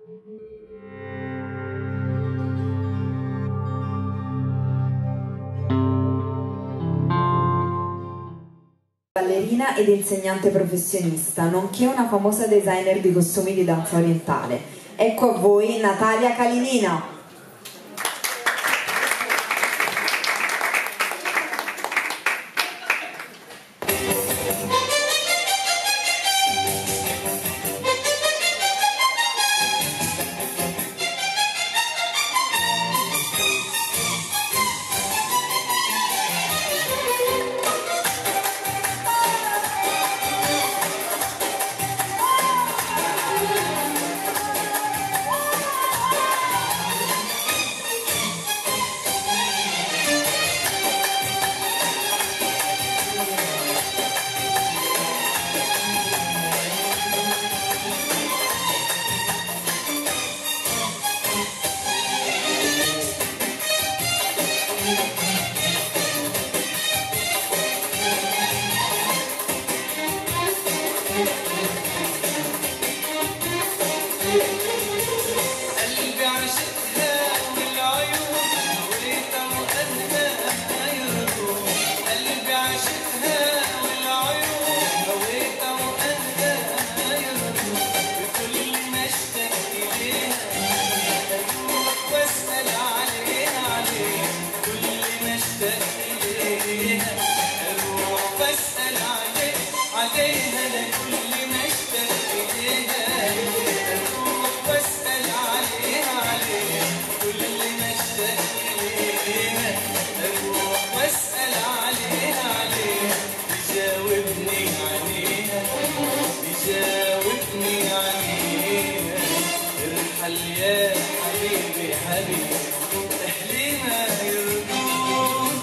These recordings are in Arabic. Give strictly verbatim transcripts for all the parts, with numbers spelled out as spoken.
Ballerina ed insegnante professionista, nonché una famosa designer di costumi di danza orientale. Ecco a voi Natalia Kalinina. قلبي عاشقها والعيون هويتها وقلبها يرضون، قلبي عاشقها والعيون هويتها وقلبها يرضون، بكل ما اشتاق إليها أروح وأسأل عليها عليها، كل ما اشتاق إليها أروح وأسأل عليها عليها، لكل ما اشتاق إليها واسأل عليها عليها، كل ما اشتاق إليها أروح واسأل عليها عليها، تجاوبني عليها تجاوبني عليها، ارحل يا حبيبي حبيبي أهلي ما يرضون.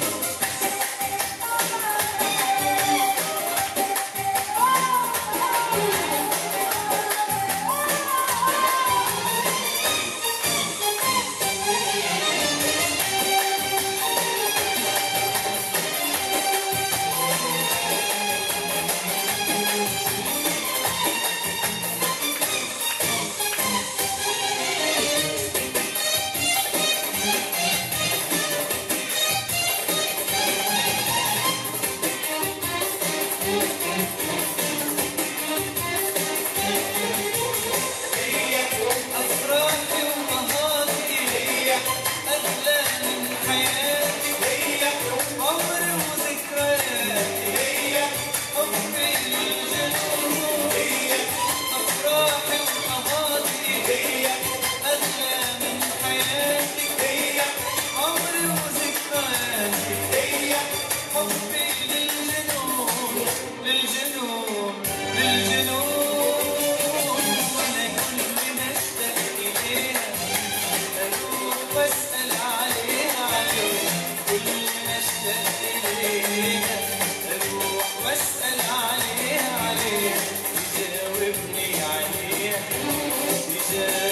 Yeah.